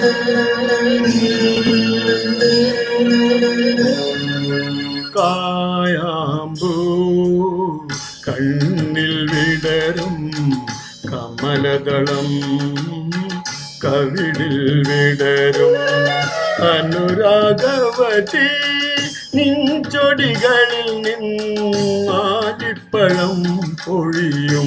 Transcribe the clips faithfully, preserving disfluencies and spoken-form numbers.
കായാമ്പൂ കണ്ണിൽ വിടരും കമലദളം കവിളിൽ വിടരും അനുരാഗവതി നിൻചൊടികളിൽ നിന്നാലിപ്പഴം പൊഴിയും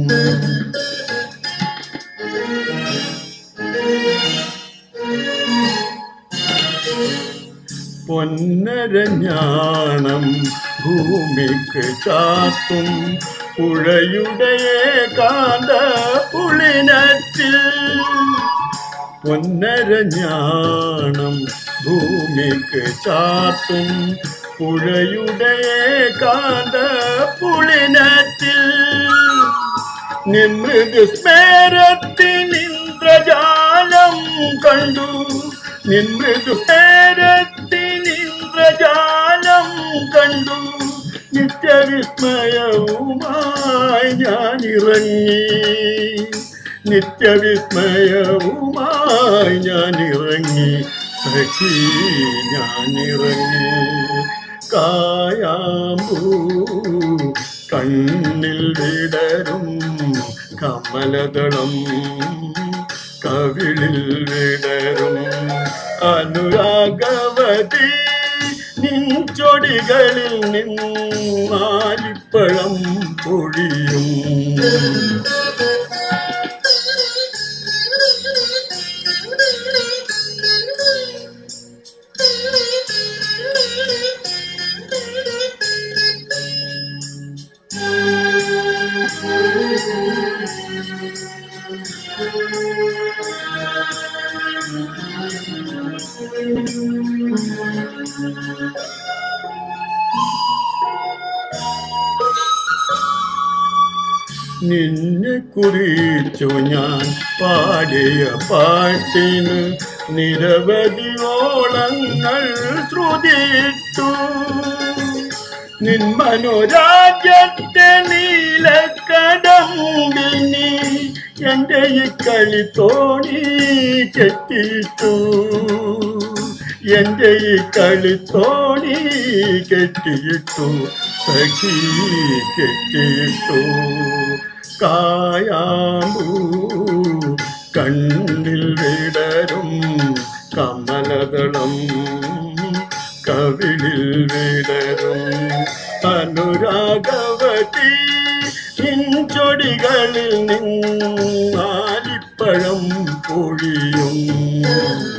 പൊന്നരഞ്ഞാണം ഭൂമിക്ക് ചാത്തും പുഴയുടെ കാന്ത പുളിനത്തിൽ പൊന്നരഞ്ഞാണം ഭൂമിക്ക് ചാത്തും പുഴയുടെ കാന്ത പുളിനത്തിൽ നിമൃദു സ്മേരത്തിൽ ഇന്ദ്രജാലം കണ്ടു നിമൃദു സ്മേരത്തിൽ ഇന്ദ്രജാലം കണ്ടു നിത്യവിസ്മയവുമായി ഞാനിറങ്ങി നിത്യവിസ്മയവുമായി ഞാനിറങ്ങി സഖി ഞാനിറങ്ങി കായാമ്പൂ കണ്ണിൽ വിടരും കമലദളം കവിളിൽ വിടരും അനുരാഗവതി നിൻചൊടികളിൽ നിന്നാലിപ്പഴം പൊഴിയും നിന്നെ കുറിച്ചു ഞാൻ പാടിയ പാട്ടിന് നിരവധി ഓളങ്ങൾ ശ്രുതിയിട്ടു നിൻ മനോരാജ്യത്തെ നീലക്കടമ്പിൽ നീ എൻ്റെ ഈ കളിത്തോണി കെട്ടിയിട്ടു എൻ്റെ ഈ കളിത്തോണി കെട്ടിയിട്ടു സഖി കെട്ടിയിട്ടു കായാമ്പൂ കണ്ണിൽ വിടരും കമലദളം കവിളിൽ വിടരും അനുരാഗവതി നിൻചൊടികളിൽ നിന്നാലിപ്പഴം പൊഴിയും